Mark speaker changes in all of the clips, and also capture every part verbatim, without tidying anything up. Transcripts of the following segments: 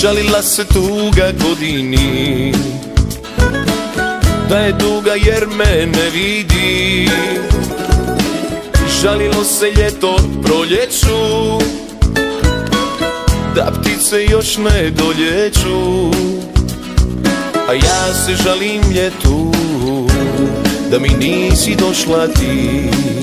Speaker 1: Žalila se tuga godini, da je duga jer me ne vidi. Žalilo se ljeto proljeću, da ptice još ne doljeću. A ja se žalim ljetu, da mi nisi došla ti.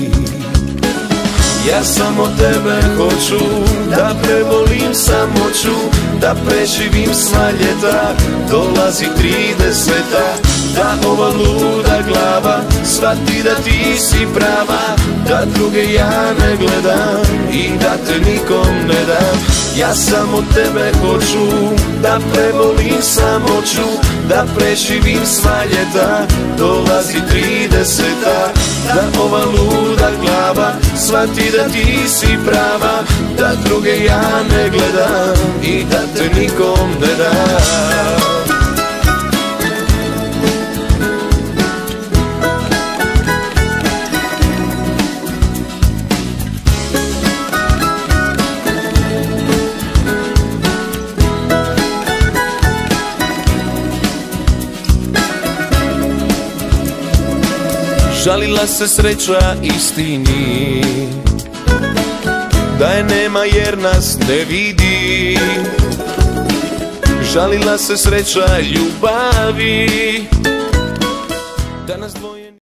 Speaker 1: Ja samo tebe hoću, da prebolim samoću, da preživim sva ljeta. Dolazi trideseta, da ova luda glava shvati da ti si prava, da druge ja ne gledam i da te nikom ne dam. Ja samo tebe hoću, da prebolim samoću, da preživim sva ljeta. Dolazi trideseta, da ova luda glava shvati da ti si prava, da druge ja ne gledam i da te nikom ne dam. Žalila se sreća istini, da je nema jer nas ne vidi. Žalila se sreća ljubavi, da nas dvoje